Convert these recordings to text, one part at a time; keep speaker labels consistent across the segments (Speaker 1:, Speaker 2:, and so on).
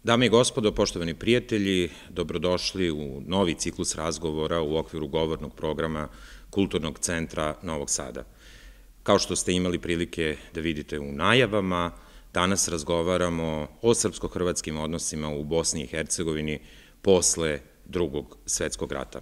Speaker 1: Dame i gospodo, poštovani prijatelji, dobrodošli u novi ciklus razgovora u okviru govornog programa Kulturnog centra Novog Sada. Kao što ste imali prilike da vidite u najavama, danas razgovaramo o srpsko-hrvatskim odnosima u Bosni i Hercegovini posle Drugog svetskog rata.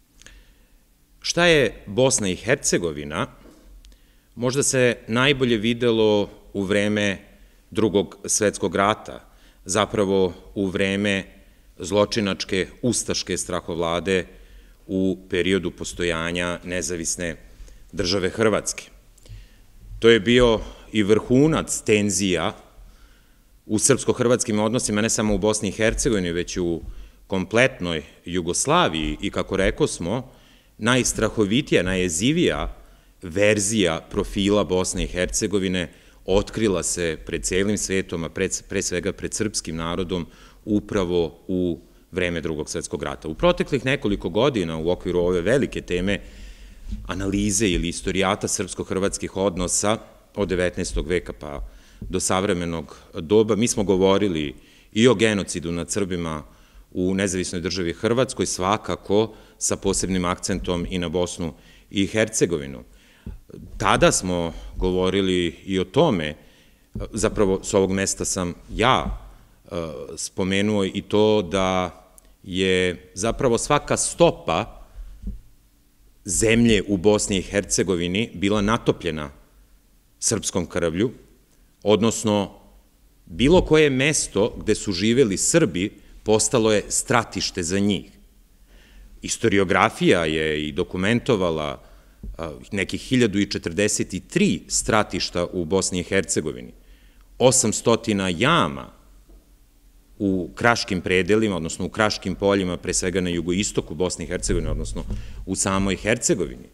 Speaker 1: Šta je Bosna i Hercegovina? Možda se najbolje videlo u vreme Drugog svetskog rata, zapravo u vreme zločinačke ustaške strahovlade u periodu postojanja nezavisne države Hrvatske. To je bio i vrhunac tenzija u srpsko-hrvatskim odnosima, ne samo u Bosni i Hercegovini, već u kompletnoj Jugoslaviji i, kako rekosmo, najstrahovitija, najjezivija verzija profila Bosne i Hercegovine otkrila se pred celim svetom, a pre svega pred srpskim narodom, upravo u vreme Drugog svetskog rata. U proteklih nekoliko godina u okviru ove velike teme analize ili istorijata srpsko-hrvatskih odnosa od 19. veka pa do savremenog doba, mi smo govorili i o genocidu nad Srbima u nezavisnoj državi Hrvatskoj, svakako sa posebnim akcentom i na Bosnu i Hercegovinu. Tada smo govorili i o tome, zapravo s ovog mesta sam ja spomenuo i to da je zapravo svaka stopa zemlje u Bosni i Hercegovini bila natopljena srpskom krvlju, odnosno bilo koje mesto gde su živeli Srbi postalo je stratište za njih. Istoriografija je i dokumentovala nekih 1043 stratišta u Bosni i Hercegovini, 800 jama u kraškim predelima, odnosno u kraškim poljima, pre svega na jugoistoku Bosne i Hercegovine, odnosno u samoj Hercegovini.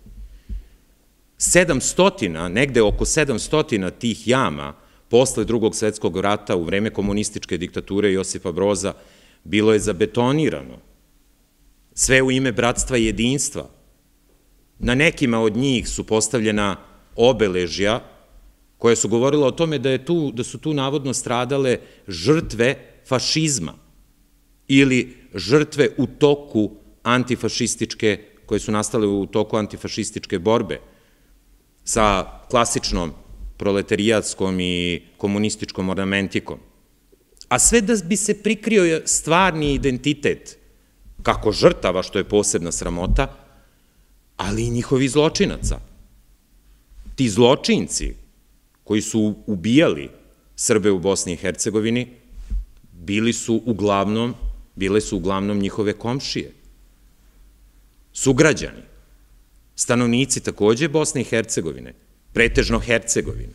Speaker 1: 700, negde oko 700 tih jama posle Drugog svetskog rata u vreme komunističke diktature Josipa Broza bilo je zabetonirano. Sve u ime bratstva i jedinstva. Na nekima od njih su postavljena obeležja koja su govorila o tome da su tu navodno stradale žrtve fašizma ili žrtve u toku antifašističke, koje su nastale u toku antifašističke borbe sa klasičnom proletarijatskom i komunističkom ornamentikom. A sve da bi se prikrio stvarni identitet, kako žrtava, što je posebna sramota, ali i njihovi zločinaca. Ti zločinci koji su ubijali Srbe u Bosni i Hercegovini bile su uglavnom njihove komšije, sugrađani, stanovnici takođe Bosne i Hercegovine, pretežno Hercegovine.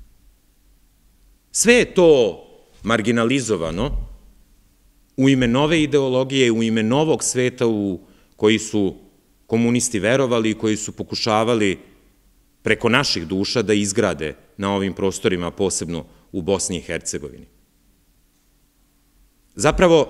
Speaker 1: Sve je to marginalizovano u ime nove ideologije, u ime novog sveta u koji su komunisti verovali i koji su pokušavali preko naših duša da izgrade na ovim prostorima, posebno u Bosni i Hercegovini. Zapravo,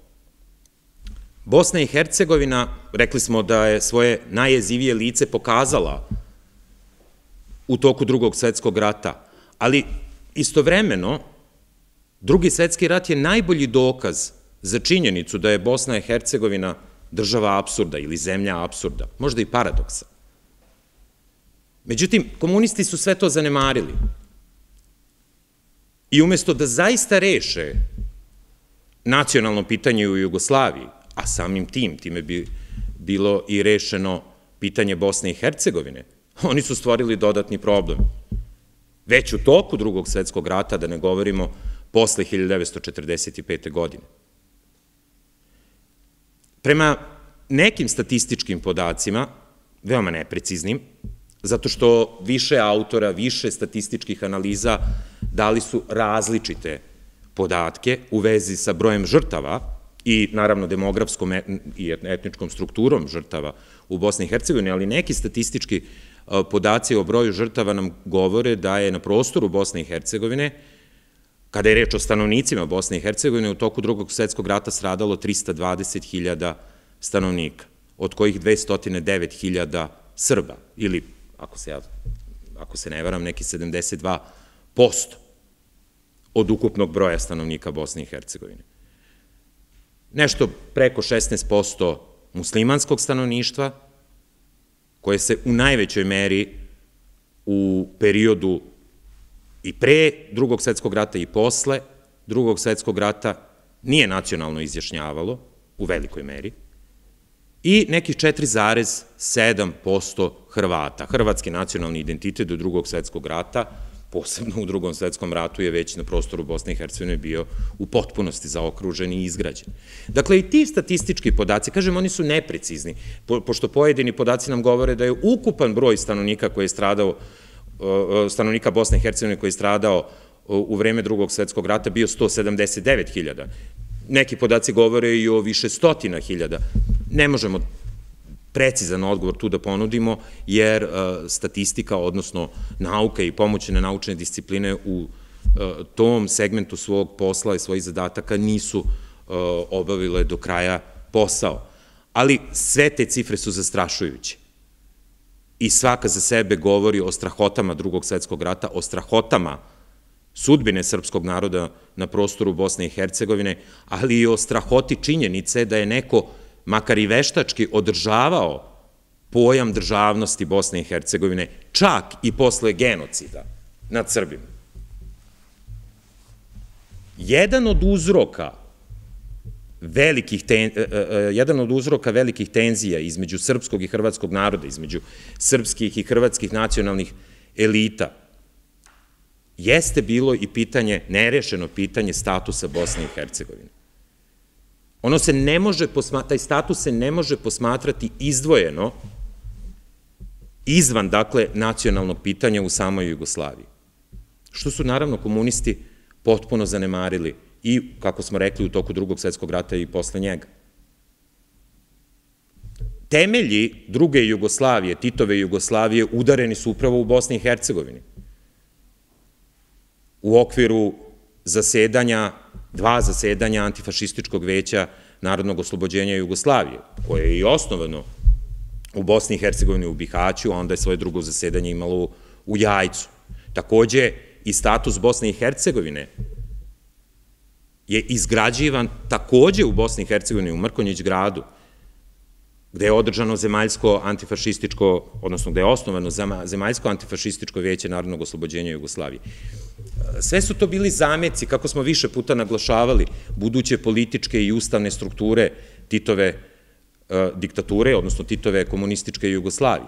Speaker 1: Bosna i Hercegovina, rekli smo da je svoje najjezivije lice pokazala u toku Drugog svetskog rata, ali istovremeno Drugi svetski rat je najbolji dokaz za činjenicu da je Bosna i Hercegovina država apsurda ili zemlja apsurda, možda i paradoksa. Međutim, komunisti su sve to zanemarili i umesto da zaista reše nacionalno pitanje u Jugoslaviji, a samim time bi bilo i rešeno pitanje Bosne i Hercegovine, oni su stvorili dodatni problem. Već u toku Drugog svetskog rata, da ne govorimo posle 1945. godine. Prema nekim statističkim podacima, veoma nepreciznim, zato što više autora, više statističkih analiza dali su različite podatke u vezi sa brojem žrtava i naravno demografskom i etničkom strukturom žrtava u Bosni i Hercegovini, ali neki statistički podaci o broju žrtava nam govore da je na prostoru Bosne i Hercegovine, kada je reč o stanovnicima Bosne i Hercegovine, u toku Drugog svetskog rata stradalo 320.000 stanovnika, od kojih 209.000 Srba, ili, ako se ne varam, neki 72% od ukupnog broja stanovnika Bosne i Hercegovine. nešto preko 16% muslimanskog stanovništva, koje se u najvećoj meri u periodu i pre Drugog svetskog rata i posle Drugog svetskog rata nije nacionalno izjašnjavalo, u velikoj meri, i nekih 4,7% Hrvata. Hrvatski nacionalni identitet do Drugog svetskog rata, posebno u Drugom svetskom ratu, je već na prostoru Bosne i Hercegovine bio u potpunosti zaokružen i izgrađen. Dakle, i ti statistički podaci, kažem, oni su neprecizni, pošto pojedini podaci nam govore da je ukupan broj stanovnika koji je stradao, stanovnika Bosne i Hercegovine koji je stradao u vreme Drugog svetskog rata bio 179.000. Neki podaci govore i o više stotina hiljada. Ne možemo precizan odgovor tu da ponudimo, jer statistika, odnosno nauka i pomoćne naučne discipline u tom segmentu svog posla i svojih zadataka nisu obavile do kraja posao. Ali sve te cifre su zastrašujuće. I svaka za sebe govori o strahotama Drugog svetskog rata, o strahotama sudbine srpskog naroda na prostoru Bosne i Hercegovine, ali i o strahoti činjenice da je neko, makar i veštački, održavao pojam državnosti Bosne i Hercegovine, čak i posle genocida nad Srbima. Jedan od uzroka velikih tenzija između srpskog i hrvatskog naroda, između srpskih i hrvatskih nacionalnih elita, jeste bilo i pitanje, nerešeno pitanje statusa Bosne i Hercegovine. Taj status se ne može posmatrati izdvojeno izvan, dakle, nacionalnog pitanja u samoj Jugoslaviji. Što su, naravno, komunisti potpuno zanemarili i, kako smo rekli, u toku Drugog svetskog rata i posle njega. Temelji druge Jugoslavije, Titove Jugoslavije, udareni su upravo u Bosni i Hercegovini. U okviru dva zasedanja Antifašističkog veća Narodnog oslobođenja Jugoslavije, koje je i osnovano u Bosni i Hercegovini u Bihaću, a onda je svoje drugo zasedanje imalo u Jajcu. Takođe, i status Bosne i Hercegovine je izgrađivan takođe u Bosni i Hercegovini, u Mrkonjić gradu, gde je održano zemaljsko antifašističko, odnosno gde je osnovano zemaljsko antifašističko veće Narodnog oslobođenja Jugoslavije. Sve su to bili zameci, kako smo više puta naglašavali, buduće političke i ustavne strukture Titove diktature, odnosno Titove komunističke Jugoslavije.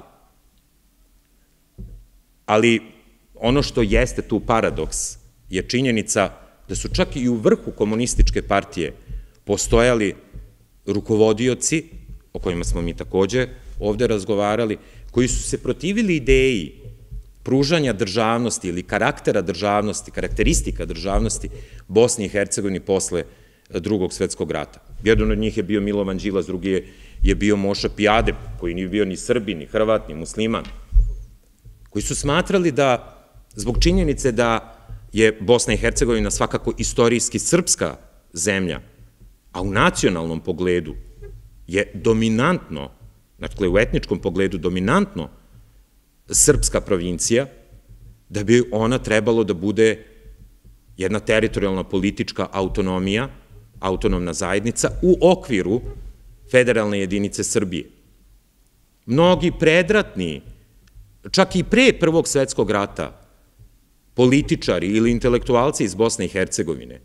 Speaker 1: Ali ono što jeste tu paradoks je činjenica da su čak i u vrhu komunističke partije postojali rukovodioci, o kojima smo mi takođe ovde razgovarali, koji su se protivili ideji pružanja državnosti ili karaktera državnosti, karakteristika državnosti Bosni i Hercegovini posle Drugog svetskog rata. Jedan od njih je bio Milovan Đilas, drugi je bio Moša Pijade, koji nije bio ni Srbin, ni Hrvat, ni musliman, koji su smatrali da, zbog činjenice da je Bosna i Hercegovina svakako istorijski srpska zemlja, a u nacionalnom pogledu je dominantno, dakle u etničkom pogledu dominantno srpska provincija, da bi ona trebalo da bude jedna teritorijalna politička autonomija, autonomna zajednica u okviru federalne jedinice Srbije. Mnogi predratni, čak i pre Prvog svetskog rata, političari ili intelektualci iz Bosne i Hercegovine,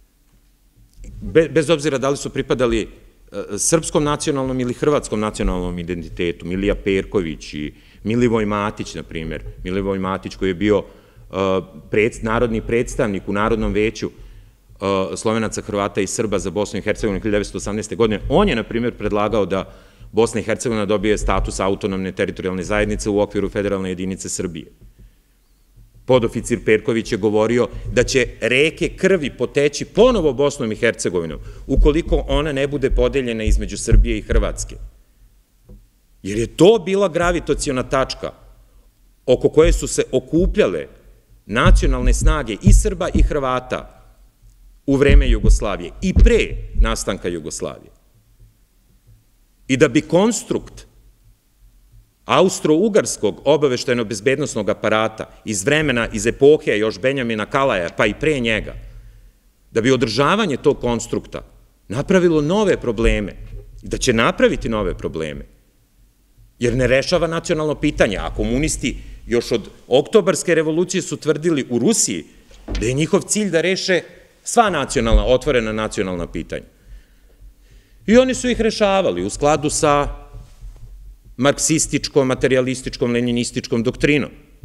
Speaker 1: bez obzira da li su pripadali srpskom nacionalnom ili hrvatskom nacionalnom identitetu, Milija Perković i Milivoj Matić, na primer, Milivoj Matić koji je bio narodni predstavnik u Narodnom veću Slovenaca, Hrvata i Srba za Bosnu i Hercegovinu 1918. godine, on je, na primer, predlagao da Bosna i Hercegovina dobije status autonomne teritorijalne zajednice u okviru federalne jedinice Srbije. Podoficir Perković je govorio da će reke krvi poteći ponovo Bosnom i Hercegovinom ukoliko ona ne bude podeljena između Srbije i Hrvatske. Jer je to bila gravitaciona tačka oko koje su se okupljale nacionalne snage i Srba i Hrvata u vreme Jugoslavije i pre nastanka Jugoslavije. I da bi konstrukt austro-ugarskog obaveštajno-bezbednosnog aparata iz vremena, iz epohe još Benjamina Kalaja, pa i pre njega, da bi održavanje tog konstrukta napravilo nove probleme i da će napraviti nove probleme, jer ne rešava nacionalno pitanje, a komunisti još od Oktobarske revolucije su tvrdili u Rusiji da je njihov cilj da reše sva nacionalna, otvorena nacionalna pitanja. I oni su ih rešavali u skladu sa marksističkom, materijalističkom, leninističkom doktrinom,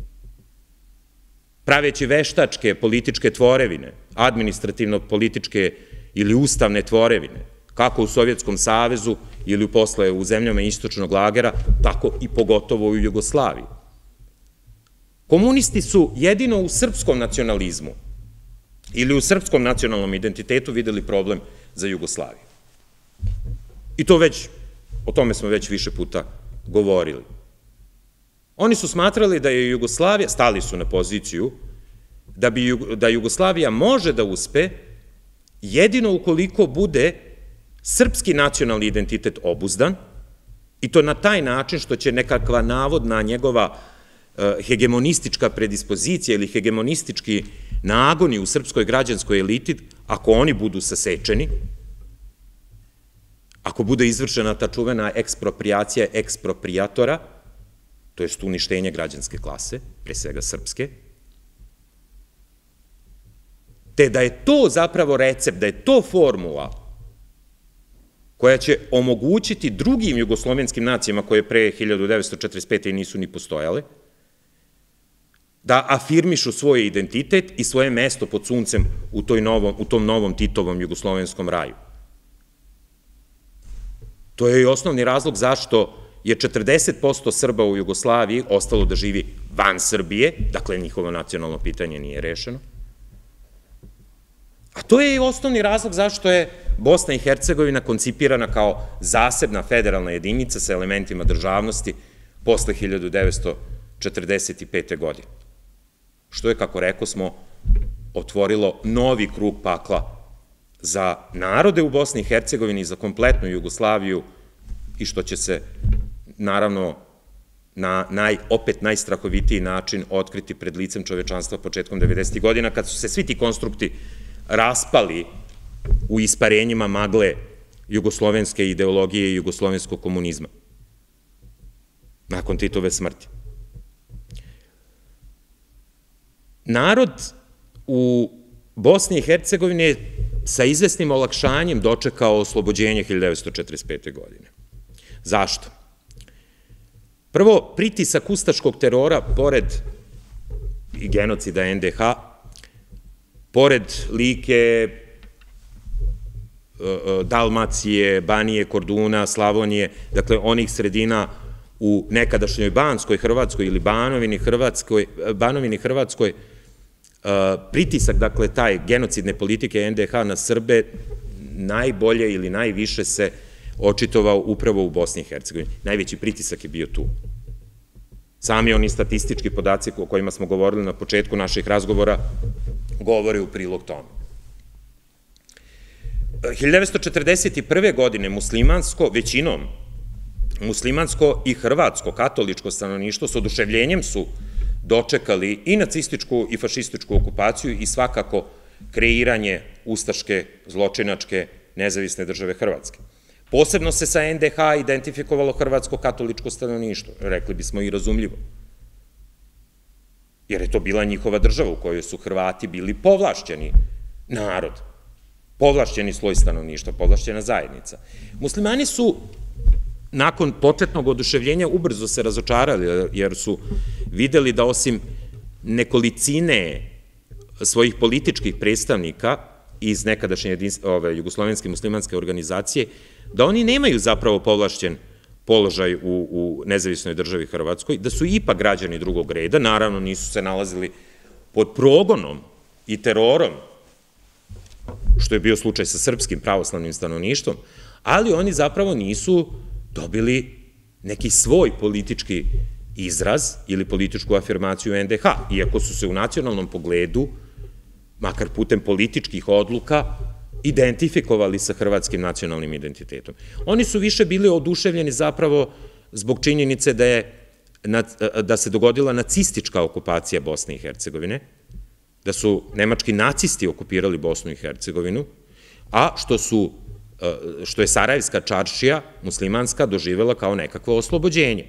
Speaker 1: praveći veštačke političke tvorevine, administrativno-političke ili ustavne tvorevine, kako u Sovjetskom savezu ili posle u zemljama istočnog lagera, tako i pogotovo u Jugoslaviji. Komunisti su jedino u srpskom nacionalizmu ili u srpskom nacionalnom identitetu videli problem za Jugoslaviju. I to već, o tome smo već više puta govorili. Oni su smatrali da je Jugoslavija, stali su na poziciju, da Jugoslavija može da uspe jedino ukoliko bude srpski nacionalni identitet obuzdan, i to na taj način što će nekakva navodna njegova hegemonistička predispozicija ili hegemonistički nagoni u srpskoj građanskoj eliti, ako oni budu sasečeni, ako bude izvršena ta čuvena eksproprijacija eksproprijatora, to jest uništenje građanske klase, pre svega srpske, te da je to zapravo recept, da je to formula koja će omogućiti drugim jugoslovenskim nacijama koje pre 1945. nisu ni postojale, da afirmišu svoj identitet i svoje mesto pod suncem u tom novom Titovom jugoslovenskom raju. To je i osnovni razlog zašto je 40% Srba u Jugoslaviji ostalo da živi van Srbije, dakle njihovo nacionalno pitanje nije rešeno. A to je i osnovni razlog zašto je Bosna i Hercegovina koncipirana kao zasebna federalna jedinica sa elementima državnosti posle 1945. godine. Što je, kako rekao smo, otvorilo novi krug pakla za narode u Bosni i Hercegovini i za kompletnu Jugoslaviju i što će se, naravno, na opet najstrahovitiji način otkriti pred licem čovečanstva početkom 90. godina, kad su se svi ti konstrukti raspali u isparenjima magle jugoslovenske ideologije i jugoslovenskog komunizma nakon Titove smrti. Narod u Bosni i Hercegovini je sa izvesnim olakšanjem dočekao oslobođenje 1945. godine. Zašto? Prvo, pritisak ustaškog terora, pored i genocida NDH, pored Like, Dalmacije, Banije, Korduna, Slavonije, dakle onih sredina u nekadašnjoj Banskoj Hrvatskoj ili Banovini Hrvatskoj, pritisak, dakle, taj genocidne politike NDH na Srbe najbolje ili najviše se očitovao upravo u Bosni i Hercegovini. Najveći pritisak je bio tu. Sami oni statistički podaci o kojima smo govorili na početku naših razgovora govore u prilog tome. 1941. godine muslimansko, većinom muslimansko i hrvatsko katoličko stanovništvo s oduševljenjem su dočekali i nacističku i fašističku okupaciju i svakako kreiranje ustaške, zločinačke, nezavisne države Hrvatske. Posebno se sa NDH identifikovalo hrvatsko katoličko stanovništvo, rekli bismo i razumljivo, jer je to bila njihova država u kojoj su Hrvati bili povlašćeni narod, povlašćeni sloj stanovništva, povlašćena zajednica. Muslimani su nakon početnog oduševljenja ubrzo se razočarali, jer su videli da osim nekolicine svojih političkih predstavnika iz nekadašnje jugoslovenske muslimanske organizacije, da oni nemaju zapravo povlašćen položaj u nezavisnoj državi Hrvatskoj, da su ipak građani drugog reda, naravno nisu se nalazili pod progonom i terorom, što je bio slučaj sa srpskim pravoslavnim stanovništvom, ali oni zapravo nisu dobili neki svoj politički izraz ili političku afirmaciju NDH, iako su se u nacionalnom pogledu, makar putem političkih odluka, identifikovali sa hrvatskim nacionalnim identitetom. Oni su više bili oduševljeni zapravo zbog činjenice da se dogodila nacistička okupacija Bosne i Hercegovine, da su nemački nacisti okupirali Bosnu i Hercegovinu, a što su što je Sarajevska čaršija muslimanska doživela kao nekakvo oslobođenje.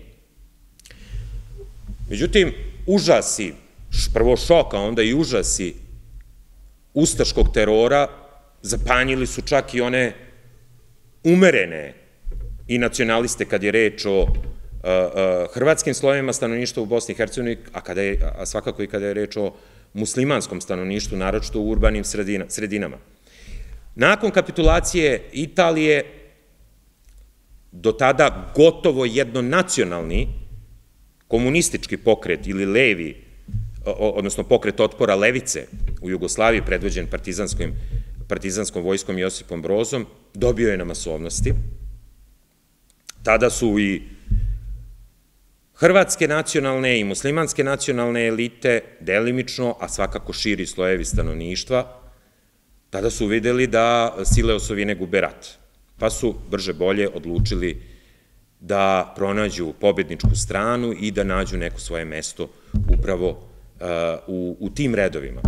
Speaker 1: Međutim, užasi, prvo šok, a onda i užasi ustaškog terora zapanjili su čak i one umerene i nacionaliste kad je reč o hrvatskim slojevima stanovništva u Bosni i Hercegovini, a svakako i kada je reč o muslimanskom stanovništvu, naročito u urbanim sredinama. Nakon kapitulacije Italije, do tada gotovo jednonacionalni komunistički pokret ili levi, odnosno pokret otpora levice u Jugoslaviji, predvođen partizanskom vojskom Josipom Brozom, dobio je na masovnosti. Tada su i hrvatske nacionalne i muslimanske nacionalne elite, delimično, a svakako širi slojevi stanovništva, tada su videli da sile osovine gube rat, pa su brže bolje odlučili da pronađu pobedničku stranu i da nađu neko svoje mesto upravo u tim redovima.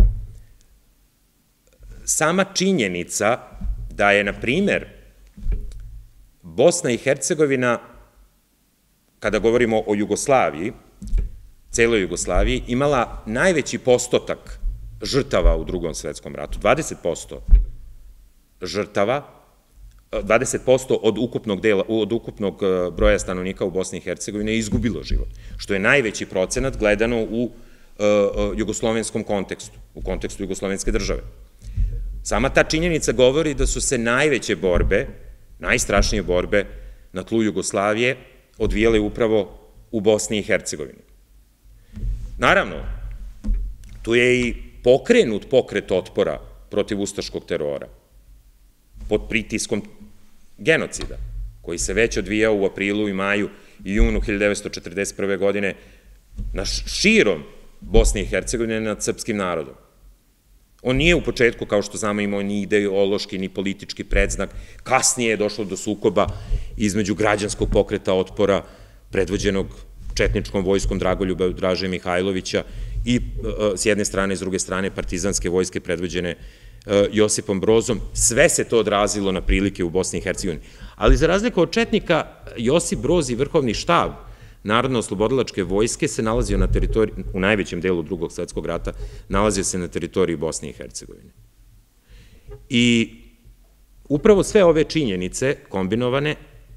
Speaker 1: Sama činjenica da je, na primer, Bosna i Hercegovina, kada govorimo o Jugoslaviji, celoj Jugoslaviji, imala najveći postotak žrtava u Drugom svetskom ratu, 20% žrtava, 20% od ukupnog broja stanovnika u Bosni i Hercegovini je izgubilo život, što je najveći procenat gledano u jugoslovenskom kontekstu, u kontekstu jugoslovenske države. Sama ta činjenica govori da su se najveće borbe, najstrašnije borbe na tlu Jugoslavije odvijale upravo u Bosni i Hercegovini. Naravno, tu je i pokrenut pokret otpora protiv ustaškog terora, pod pritiskom genocida, koji se već odvijao u aprilu i maju i junu 1941. godine širom Bosne i Hercegovine nad srpskim narodom. On nije u početku, kao što znamo, imao ni ideološki, ni politički predznak. Kasnije je došlo do sukoba između građanskog pokreta otpora, predvođenog četničkom vojskom Dragoljuba Draže Mihajlovića i s jedne strane, s druge strane, partizanske vojske predvođene Josipom Brozom. Sve se to odrazilo na prilike u Bosni i Hercegovini. Ali za razliku od četnika, Josip Broz i vrhovni štab Narodno-oslobodilačke vojske se nalazio na teritoriji, u najvećem delu Drugog svetskog rata, nalazio se na teritoriji Bosne i Hercegovine. I upravo sve ove činjenice kombinovane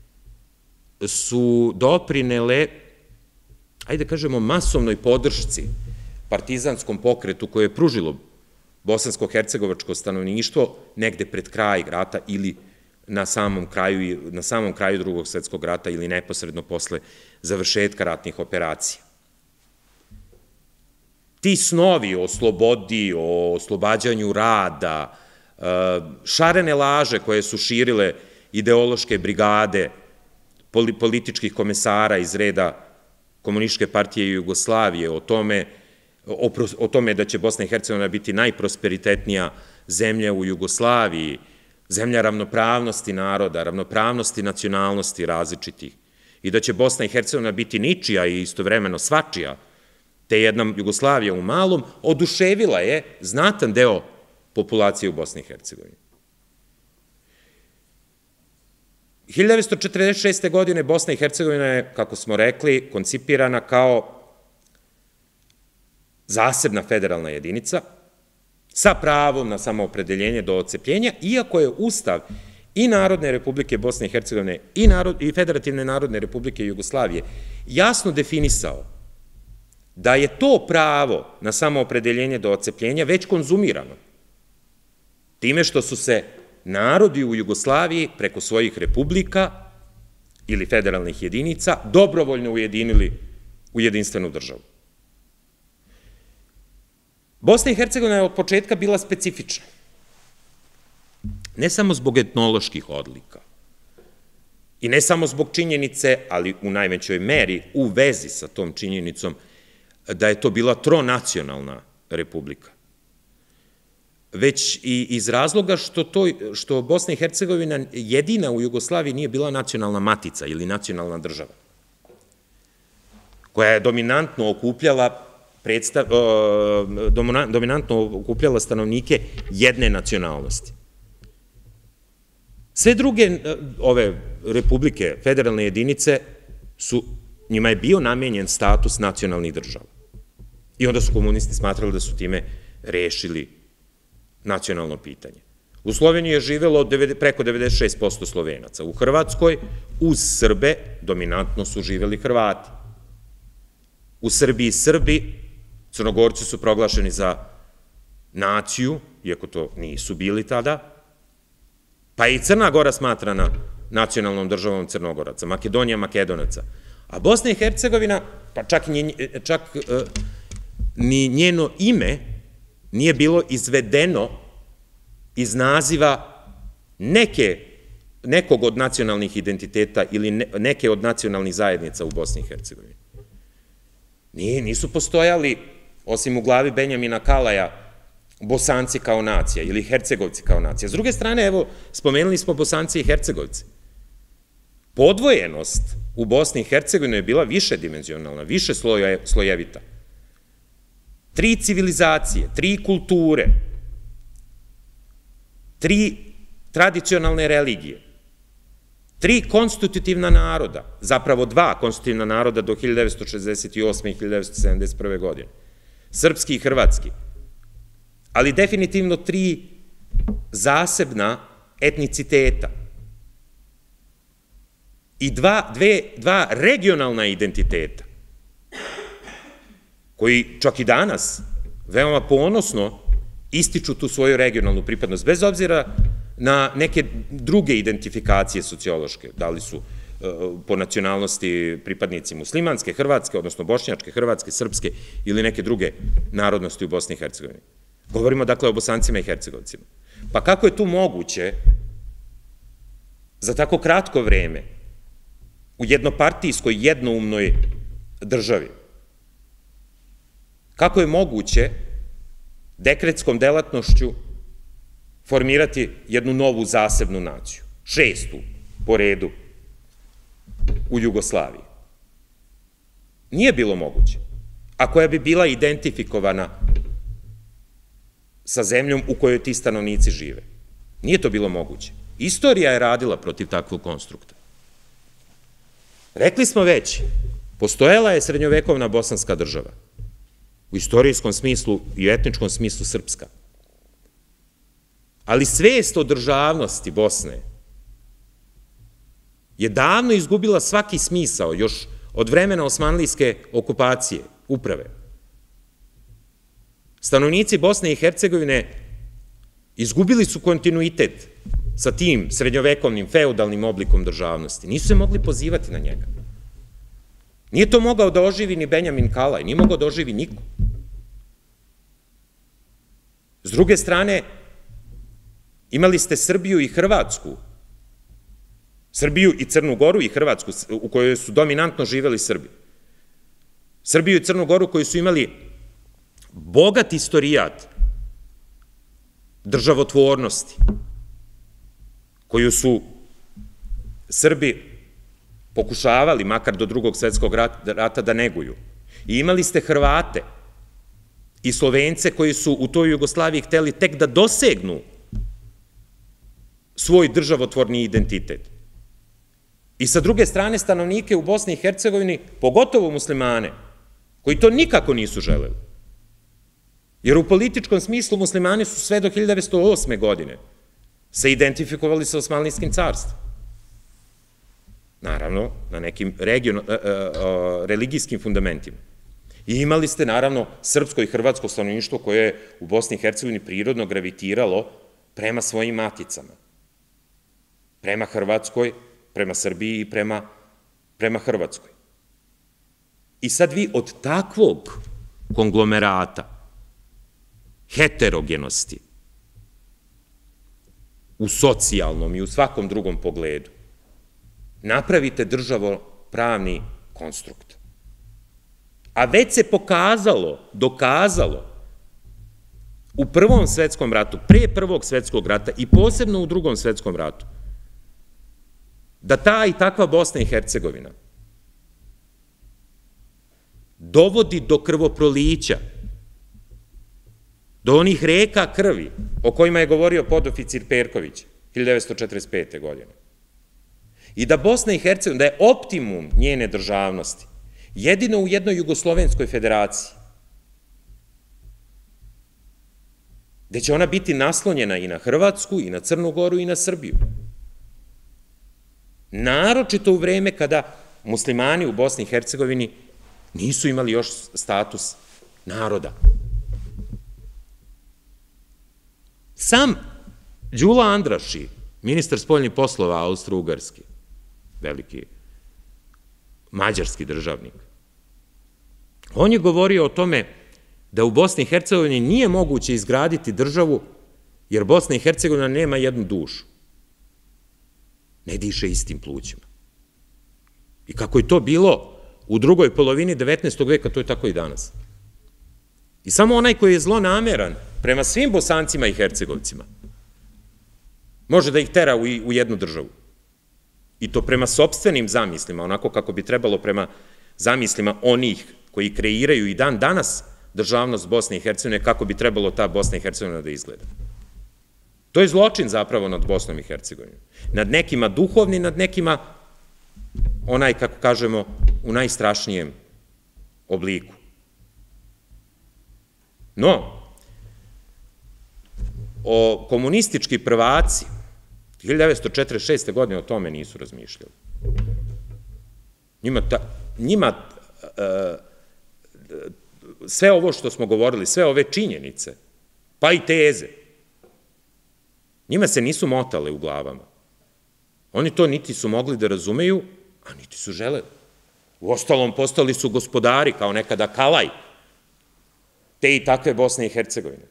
Speaker 1: su doprinele, ajde kažemo, masovnoj podršci partizanskom pokretu koje je pružilo bosansko-hercegovačko stanovništvo negde pred kraj rata ili na samom kraju Drugog svetskog rata ili neposredno posle završetka ratnih operacija. Ti snovi o slobodi, o oslobađanju rada, šarene laže koje su širile ideološke brigade političkih komesara iz reda Komunističke partije Jugoslavije o tome da će Bosna i Hercegovina biti najprosperitetnija zemlja u Jugoslaviji, zemlja ravnopravnosti naroda, ravnopravnosti nacionalnosti različitih i da će Bosna i Hercegovina biti ničija i istovremeno svačija, te jedna Jugoslavija u malom, oduševila je znatan deo populacije u Bosni i Hercegovini. 1946. godine Bosna i Hercegovina je, kako smo rekli, koncipirana kao zasebna federalna jedinica sa pravom na samoopredeljenje do odcepljenja, iako je Ustav i Narodne republike Bosne i Hercegovine i Federativne Narodne republike Jugoslavije jasno definisao da je to pravo na samoopredeljenje do odcepljenja već konzumirano, time što su se narodi u Jugoslaviji preko svojih republika ili federalnih jedinica dobrovoljno ujedinili u jedinstvenu državu. Bosna i Hercegovina je od početka bila specifična, ne samo zbog etnoloških odlika i ne samo zbog činjenice, ali u najvećoj meri u vezi sa tom činjenicom da je to bila tronacionalna republika, već i iz razloga što Bosna i Hercegovina jedina u Jugoslaviji nije bila nacionalna matica ili nacionalna država, koja je dominantno okupljala stanovnike jedne nacionalnosti. Sve druge ove republike, federalne jedinice, njima je bio namenjen status nacionalnih država. I onda su komunisti smatrali da su time rešili nacionalno pitanje. U Sloveniji je živelo preko 96% Slovenaca. U Hrvatskoj, uz Srbe, dominantno su živeli Hrvati. U Srbiji Srbi, Crnogorci su proglašeni za naciju, iako to nisu bili tada, pa i Crna Gora smatrana nacionalnom državom Crnogoraca, Makedonija Makedonaca. A Bosna i Hercegovina, pa čak ni njeno ime nije bilo izvedeno iz naziva nekog od nacionalnih identiteta ili neke od nacionalnih zajednica u Bosni i Hercegovini. Nisu postojali, osim u glavi Benjamina Kalaja, Bosanci kao nacija ili Hercegovci kao nacija. S druge strane, evo, spomenuli smo Bosanci i Hercegovci. Podvojenost u Bosni i Hercegovini je bila višedimenzionalna, više slojevita. 3 civilizacije, 3 kulture, 3 tradicionalne religije, 3 konstitutivna naroda, zapravo 2 konstitutivna naroda do 1968. i 1971. godine, srpski i hrvatski, ali definitivno 3 zasebna etniciteta i 2 regionalna identiteta, koji čak i danas veoma ponosno ističu tu svoju regionalnu pripadnost, bez obzira na neke druge identifikacije sociološke, da li su po nacionalnosti pripadnici muslimanske, hrvatske, odnosno bošnjačke, hrvatske, srpske ili neke druge narodnosti u Bosni i Hercegovini. Govorimo dakle o Bosancima i Hercegovcima. Pa kako je tu moguće za tako kratko vreme u jednopartijskoj, jednoumnoj državi, kako je moguće dekretskom delatnošću formirati jednu novu zasebnu naciju, 6. po redu u Jugoslaviji? Nije bilo moguće, a koja bi bila identifikovana sa zemljom u kojoj ti stanovnici žive. Nije to bilo moguće. Istorija je radila protiv takvog konstrukta. Rekli smo već, postojala je srednjovekovna bosanska država, u istorijskom smislu i etničkom smislu srpska. Ali svest o državnosti Bosne je davno izgubila svaki smisao, još od vremena osmanlijske okupacije, uprave. Stanovnici Bosne i Hercegovine izgubili su kontinuitet sa tim srednjovekovnim, feudalnim oblikom državnosti. Nisu se mogli pozivati na njega. Nije to mogao da oživi ni Benjamin Kalaj, nije mogao da oživi niko. S druge strane, imali ste Srbiju i Hrvatsku, Srbiju i Crnu Goru i Hrvatsku, u kojoj su dominantno živeli Srbi. Srbiju i Crnu Goru koji su imali bogat istorijat državotvornosti, koju su Srbi pokušavali, makar do Drugog svetskog rata, da neguju. I imali ste Hrvate i Slovence koji su u toj Jugoslaviji hteli tek da dosegnu svoj državotvorni identitet. I sa druge strane stanovnike u Bosni i Hercegovini, pogotovo muslimane, koji to nikako nisu želeli. Jer u političkom smislu muslimani su sve do 1908. godine se identifikovali sa Osmanlijskim carstvom. Naravno, na nekim religijskim fundamentima. I imali ste, naravno, srpsko i hrvatsko stanovništvo koje je u Bosni i Hercegovini prirodno gravitiralo prema svojim maticama. Prema Hrvatskoj, prema Srbiji i prema Hrvatskoj. I sad vi od takvog konglomerata, heterogenosti, u socijalnom i u svakom drugom pogledu, napravite državopravni konstrukt. A već se dokazalo u Prvom svetskom ratu, pre Prvog svetskog rata i posebno u Drugom svetskom ratu, da ta i takva Bosna i Hercegovina dovodi do krvoprolića, do onih reka krvi o kojima je govorio podoficir Perković, 1945. godine. I da Bosna i Hercegovina, da je optimum njene državnosti jedino u jednoj Jugoslovenskoj federaciji, gde će ona biti naslonjena i na Hrvatsku, i na Crnu Goru, i na Srbiju. Naročito u vreme kada muslimani u Bosni i Hercegovini nisu imali još status naroda. Sam Đula Andraši, ministar spoljnih poslova Austro-Ugarski, veliki mađarski državnik, on je govorio o tome da u Bosni i Hercegovini nije moguće izgraditi državu, jer Bosna i Hercegovina nema jednu dušu. Ne diše istim plućima. I kako je to bilo u drugoj polovini 19. veka, to je tako i danas. I samo onaj koji je zlonameran prema svim Bosancima i Hercegovcima može da ih tera u jednu državu. I to prema sopstvenim zamislima, onako kako bi trebalo prema zamislima onih koji kreiraju i dan danas državnost Bosne i Hercegovine, kako bi trebalo ta Bosna i Hercegovina da izgleda. To je zločin zapravo nad Bosnom i Hercegovinom. Nad nekima duhovni, nad nekima onaj, kako kažemo, u najstrašnijem obliku. No, komunistički prvaci 1946. godine o tome nisu razmišljali. Njima sve ovo što smo govorili, sve ove činjenice, pa i teze, njima se nisu motale u glavama. Oni to niti su mogli da razumeju, a niti su želeli. Uostalom, postali su gospodari, kao nekada Kalaj, te i takve Bosne i Hercegovine.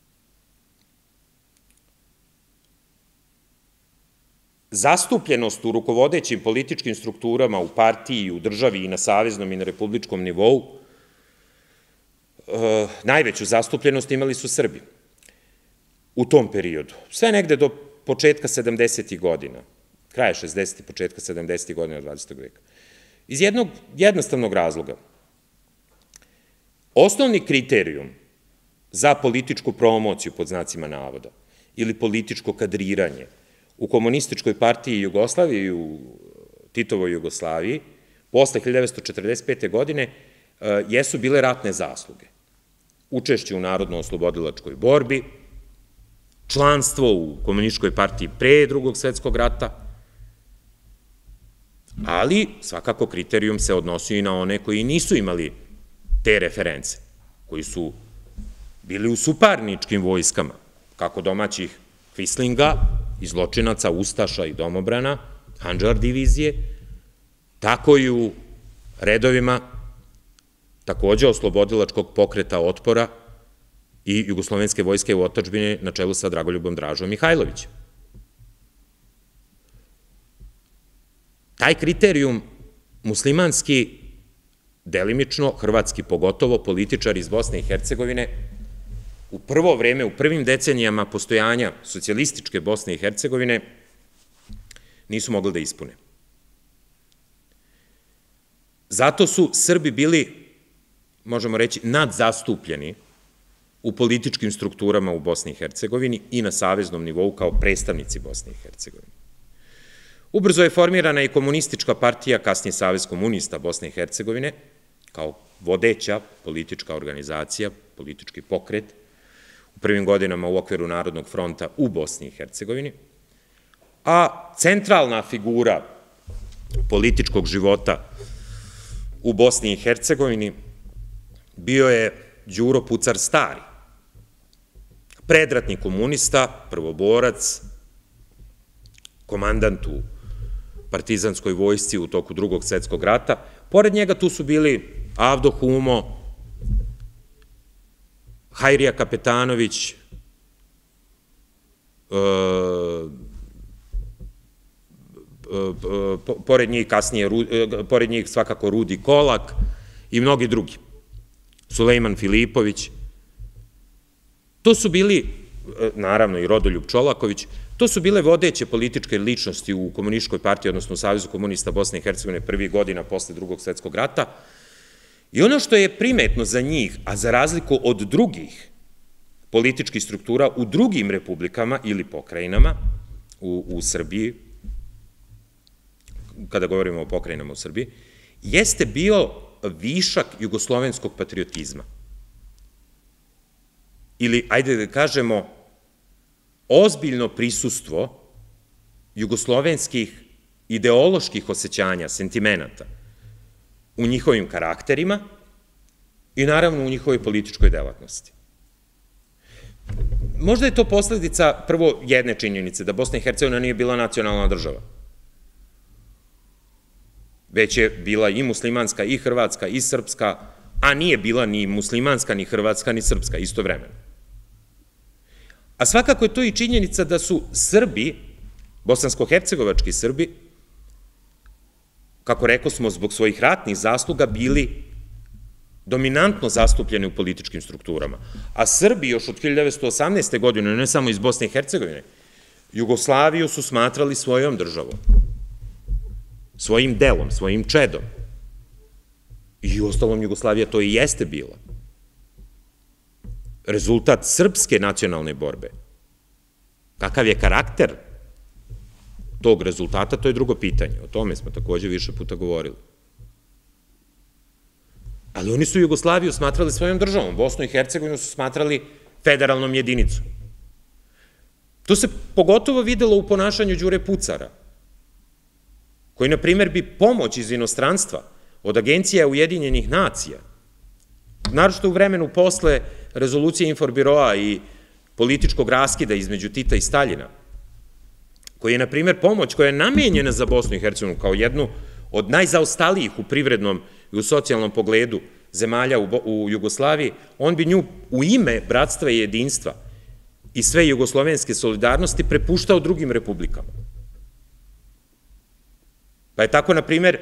Speaker 1: Zastupljenost u rukovodećim političkim strukturama, u partiji, u državi i na saveznom i na republičkom nivou, najveću zastupljenost imali su Srbi u tom periodu. Sve negde do početka 70. godina, kraja 60. početka 70. godina 20. veka. Iz jednog jednostavnog razloga. Osnovni kriterijum za političku promociju, pod znacima navoda, ili političko kadriranje u komunističkoj partiji Jugoslavije i u Titovoj Jugoslaviji posle 1945. godine jesu bile ratne zasluge. Učešće u narodno-oslobodilačkoj borbi, članstvo u komunističkoj partiji pre Drugog svetskog rata, ali svakako kriterijum se odnosio i na one koji nisu imali te reference, koji su bili u suparničkim vojskama, kako domaćih kvislinga i zločinaca, ustaša i domobrana, Handžar divizije, tako i u redovima takođe oslobodilačkog pokreta otpora i jugoslovenske vojske u otadžbini na čelu sa Dragoljubom Dražom Mihajlovićem. Taj kriterijum muslimanski, delimično, hrvatski pogotovo, političari iz Bosne i Hercegovine u prvo vreme, u prvim decenijama postojanja socijalističke Bosne i Hercegovine nisu mogli da ispune. Zato su Srbi bili, možemo reći, nadzastupljeni u političkim strukturama u Bosni i Hercegovini i na saveznom nivou kao predstavnici Bosne i Hercegovine. Ubrzo je formirana i komunistička partija, kasnije Savez komunista Bosne i Hercegovine, kao vodeća politička organizacija, politički pokret, u prvim godinama u okviru Narodnog fronta u Bosni i Hercegovini, a centralna figura političkog života u Bosni i Hercegovini bio je Đuro Pucar Stari, predratni komunista, prvoborac, komandant u partizanskoj vojsci u toku Drugog svetskog rata. Pored njega tu su bili Avdo Humo, Hajrija Kapetanović, pored njih svakako Rudi Kolak i mnogi drugi, Sulejman Filipović. To su bili, naravno i Rodoljub Čolaković, to su bile vodeće političke ličnosti u komunističkoj partiji, odnosno u Savezu komunista Bosne i Hercegovine prvih godina posle Drugog svetskog rata. I ono što je primetno za njih, a za razliku od drugih političkih struktura u drugim republikama ili pokrajinama, u Srbiji, kada govorimo o pokrajinama u Srbiji, jeste bio višak jugoslovenskog patriotizma. Ili, ajde da kažemo, ozbiljno prisustvo jugoslovenskih ideoloških osjećanja, sentimenata u njihovim karakterima i naravno u njihovoj političkoj delatnosti. Možda je to posledica prvo jedne činjenice, da Bosna i Hercegovina nije bila nacionalna država, već je bila i muslimanska, i hrvatska, i srpska, a nije bila ni muslimanska, ni hrvatska, ni srpska istovremeno. A svakako je to i činjenica da su Srbi, bosansko-hercegovački Srbi, kako rekao smo, zbog svojih ratnih zasluga bili dominantno zastupljeni u političkim strukturama. A Srbi još od 1918. godine, ne samo iz Bosne i Hercegovine, Jugoslaviju su smatrali svojom državom, svojim delom, svojim čedom. I uostalom Jugoslavija to i jeste bila. Rezultat srpske nacionalne borbe. Kakav je karakter tog rezultata, to je drugo pitanje. O tome smo takođe više puta govorili. Ali oni su Jugoslaviju smatrali svojom državom, Bosnu i Hercegovinu su smatrali federalnom jedinicom. To se pogotovo videlo u ponašanju Đure Pucara, koji, na primer, bi pomoć iz inostranstva od Agencija Ujedinjenih nacija, naročito u vremenu posle rezolucije Inforbiroa i političkog raskida između Tita i Staljina, koji je, na primer, pomoć koja je namenjena za Bosnu i Hercegovinu kao jednu od najzaostalijih u privrednom i u socijalnom pogledu zemalja u Jugoslaviji, on bi nju u ime bratstva i jedinstva i sve jugoslovenske solidarnosti prepuštao drugim republikama. Pa je tako, na primer,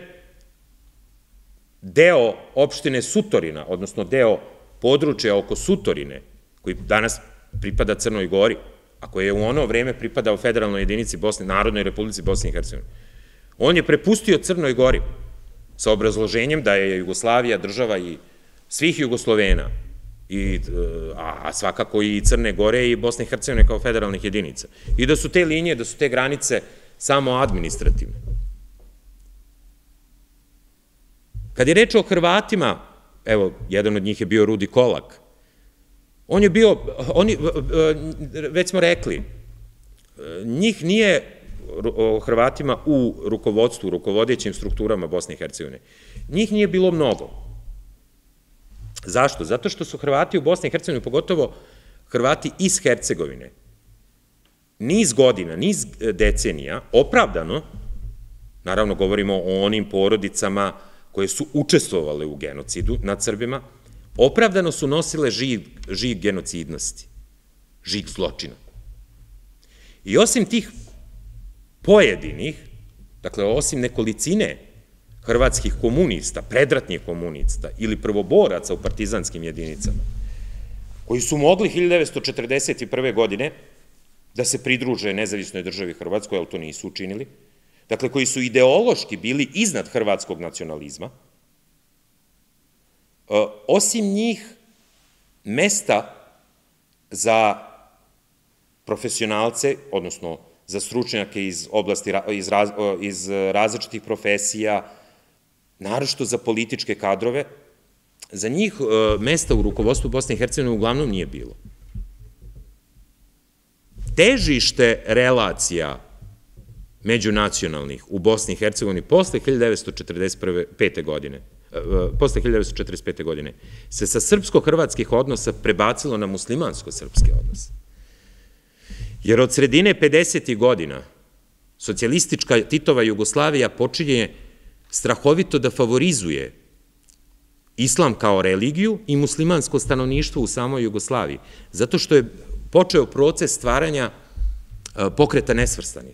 Speaker 1: deo opštine Sutorina, odnosno deo područja oko Sutorine, koji danas pripada Crnoj Gori, a koji je u ono vreme pripadao federalnoj jedinici Narodnoj republici Bosne i Hercegovine, on je prepustio Crnoj Gori sa obrazloženjem da je Jugoslavija država i svih Jugoslovena, a svakako i Crne Gore i Bosne i Hercegovine kao federalnih jedinica. I da su te linije, da su te granice samo administrativne. Kad je reč o Hrvatima, evo, jedan od njih je bio Rudi Kolak, on je bio, već smo rekli, njih nije o Hrvatima u rukovodstvu, rukovodećim strukturama Bosne i Hercegovine. Njih nije bilo mnogo. Zašto? Zato što su Hrvati u Bosni i Hercegovini, pogotovo Hrvati iz Hercegovine, niz godina, niz decenija, opravdano, naravno govorimo o onim porodicama koje su učestvovale u genocidu nad Srbima, opravdano su nosile žig genocidnosti, žig zločina. I osim tih pojedinih, dakle, osim nekolicine hrvatskih komunista, predratnih komunista ili prvoboraca u partizanskim jedinicama, koji su mogli 1941. godine da se pridruže nezavisnoj državi Hrvatskoj, ali to nisu učinili, dakle, koji su ideološki bili iznad hrvatskog nacionalizma, osim njih mesta za profesionalce, odnosno za stručnjake iz različitih profesija, naročito za političke kadrove, za njih mesta u rukovodstvu Bosne i Hercegovine uglavnom nije bilo. Težište relacija međunacionalnih u Bosni i Hercegovini posle 1945. godine se sa srpsko-hrvatskih odnosa prebacilo na muslimansko-srpske odnose. Jer od sredine 50. godina socijalistička Titova Jugoslavija počinje strahovito da favorizuje islam kao religiju i muslimansko stanovništvo u samoj Jugoslaviji, zato što je počeo proces stvaranja pokreta nesvrstanih,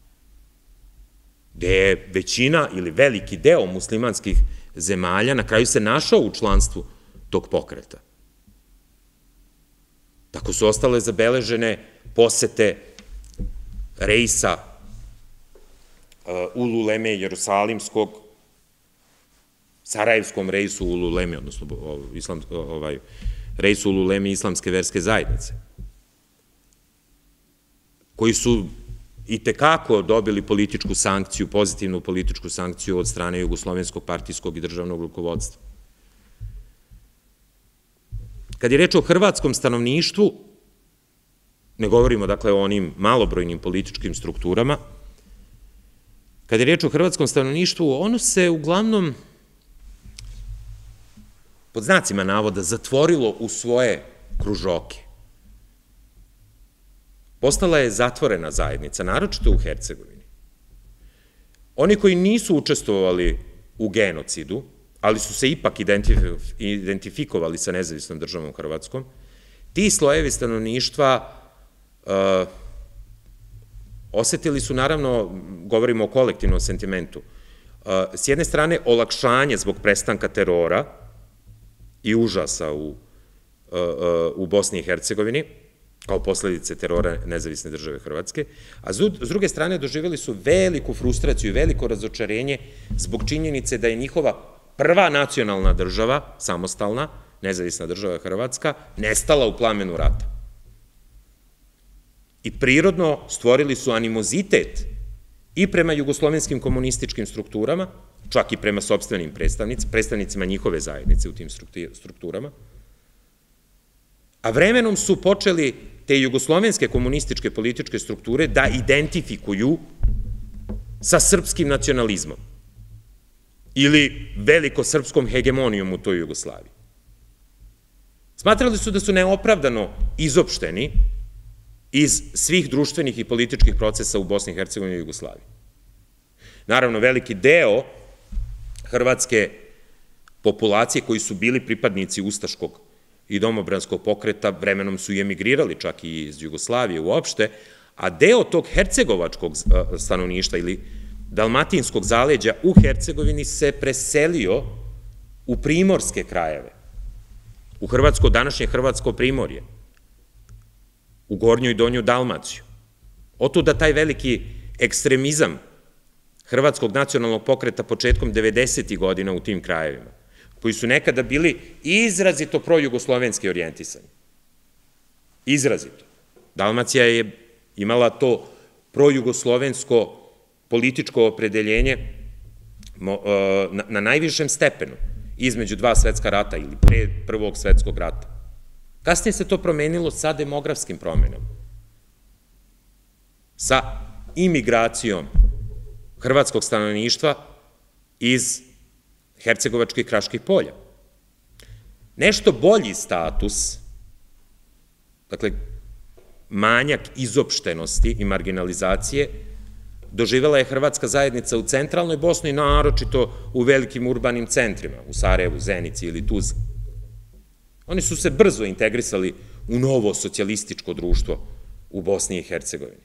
Speaker 1: gde je većina ili veliki deo muslimanskih zemalja na kraju se našao u članstvu tog pokreta. Tako su ostale zabeležene posete rejsa Ululeme Jerusalimskog, Sarajevskom rejsu Ululeme, odnosno rejsu Ululeme Islamske verske zajednice, koji su i tekako dobili političku sankciju, pozitivnu političku sankciju od strane jugoslovenskog partijskog i državnog rukovodstva. Kad je reč o hrvatskom stanovništvu, ne govorimo dakle o onim malobrojnim političkim strukturama, kad je reč o hrvatskom stanovništvu, ono se uglavnom, pod znacima navoda, zatvorilo u svoje kružoke. Postala je zatvorena zajednica, naročito u Hercegovini. Oni koji nisu učestvovali u genocidu, ali su se ipak identifikovali sa nezavisnom državom Hrvatskom, ti slojevi stanovništva osetili su, naravno, govorimo o kolektivnom sentimentu, s jedne strane olakšanje zbog prestanka terora i užasa u Bosni i Hercegovini, kao posledice terora nezavisne države Hrvatske, a s druge strane doživjeli su veliku frustraciju i veliko razočarenje zbog činjenice da je njihova prva nacionalna država, samostalna, nezavisna država Hrvatska, nestala u plamenu rata. I prirodno stvorili su animozitet i prema jugoslovenskim komunističkim strukturama, čak i prema sopstvenim predstavnicima njihove zajednice u tim strukturama, a vremenom su počeli te jugoslovenske komunističke političke strukture da identifikuju sa srpskim nacionalizmom ili velikosrpskom hegemonijom u toj Jugoslaviji. Smatrali su da su neopravdano izopšteni iz svih društvenih i političkih procesa u Bosni i Hercegovini i Jugoslaviji. Naravno, veliki deo hrvatske populacije koji su bili pripadnici ustaškog i domobranskog pokreta vremenom su i emigrirali čak i iz Jugoslavije uopšte, a deo tog hercegovačkog stanovništva ili dalmatinskog zaleđa u Hercegovini se preselio u primorske krajeve, u današnje Hrvatsko primorje, u Gornju i Donju Dalmaciju. Otuda taj veliki ekstremizam hrvatskog nacionalnog pokreta početkom 90. godina u tim krajevima, koji su nekada bili izrazito projugoslovenski orijentisani. Izrazito. Dalmacija je imala to projugoslovensko političko opredeljenje na najvišem stepenu između dva svetska rata ili pre Prvog svetskog rata. Kasnije se to promenilo sa demografskim promenama, sa imigracijom hrvatskog stanovništva iz hercegovačkih kraških polja. Nešto bolji status, dakle, manjak izopštenosti i marginalizacije, doživjela je hrvatska zajednica u centralnoj Bosni, naročito u velikim urbanim centrima, u Sarajevu, Zenici ili Tuzli. Oni su se brzo integrisali u novo socijalističko društvo u Bosni i Hercegovini.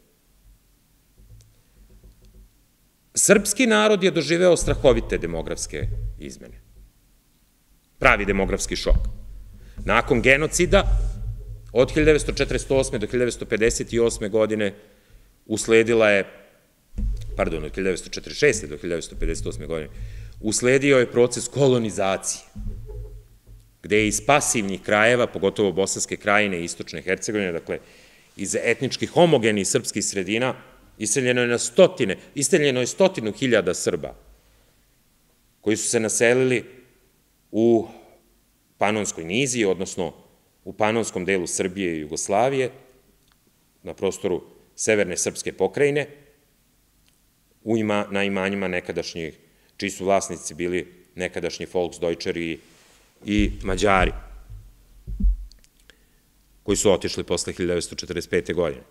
Speaker 1: Srpski narod je doživeo strahovite demografske izmene. Pravi demografski šok. Nakon genocida, od 1948. do 1958. godine usledila je, pardon, od 1946. do 1958. godine, usledio je proces kolonizacije, gde je iz pasivnih krajeva, pogotovo Bosanske krajine i Istočne Hercegovine, dakle, iz etnički homogenih srpskih sredina, iseljeno je 100.000 Srba, koji su se naselili u Panonskoj niziji, odnosno u panonskom delu Srbije i Jugoslavije, na prostoru severne srpske pokrajine, na imanjima nekadašnjih, čiji su vlasnici bili nekadašnji Volksdeutscheri i Mađari, koji su otišli posle 1945. godine.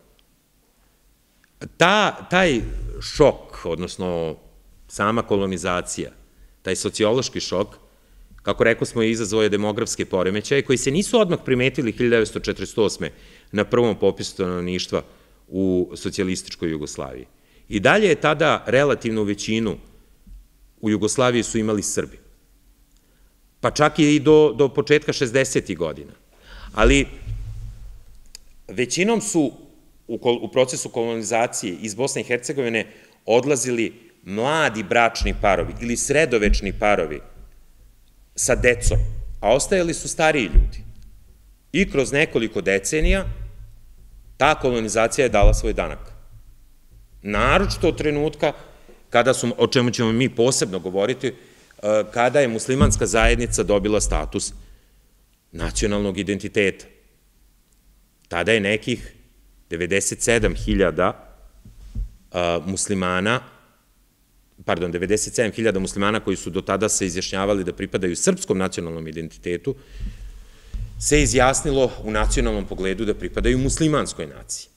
Speaker 1: Taj šok, odnosno sama kolonizacija, taj sociološki šok, kako rekao smo, izazvao je demografske poremećaje koji se nisu odmah primetili 1948. na prvom popisu stanovništva u socijalističkoj Jugoslaviji. I dalje je tada relativnu većinu u Jugoslaviji su imali Srbi. Pa čak i do početka 60. godina. Ali većinom su u procesu kolonizacije iz Bosne i Hercegovine odlazili mladi bračni parovi ili sredovečni parovi sa decom, a ostajali su stariji ljudi. I kroz nekoliko decenija ta kolonizacija je dala svoj danak. naročito od trenutka kada su, o čemu ćemo mi posebno govoriti, kada je muslimanska zajednica dobila status nacionalnog identiteta. Tada je nekih 97.000 muslimana, pardon, 97.000 muslimana koji su do tada se izjašnjavali da pripadaju srpskom nacionalnom identitetu, se izjasnilo u nacionalnom pogledu da pripadaju muslimanskoj naciji.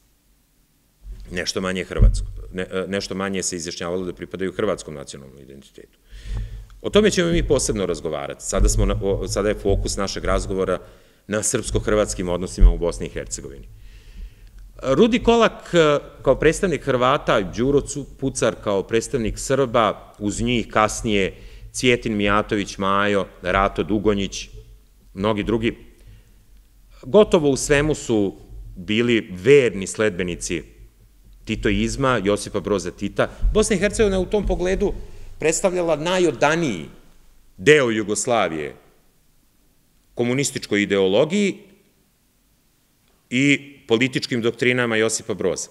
Speaker 1: Nešto manje se izjašnjavalo da pripadaju hrvatskom nacionalnom identitetu. O tome ćemo mi posebno razgovarati. Sada je fokus našeg razgovora na srpsko-hrvatskim odnosima u Bosni i Hercegovini. Rudi Kolak kao predstavnik Hrvata, Đuro Pucar kao predstavnik Srba, uz njih kasnije Cvijetin Mijatović Majo, Rato Dugonjić, mnogi drugi, gotovo u svemu su bili verni sledbenici titoizma, Josipa Broza Tita. Bosna i Hercegovina u tom pogledu predstavljala najodaniji deo Jugoslavije komunističkoj ideologiji i političkim doktrinama Josipa Broza.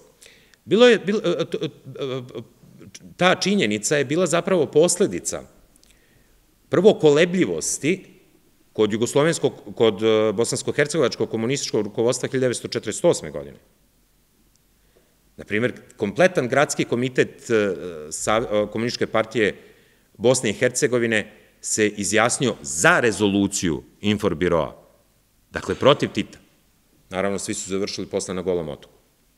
Speaker 1: Ta činjenica je bila zapravo posledica prvo kolebljivosti kod bosansko-hercegovačkog komunističkog rukovodstva 1948. godine. Naprimjer, kompletan gradski komitet Komunističke partije Bosne i Hercegovine se izjasnio za rezoluciju Inforbiroa, dakle protiv Tita. Naravno, svi su završili posle na Golom otoku.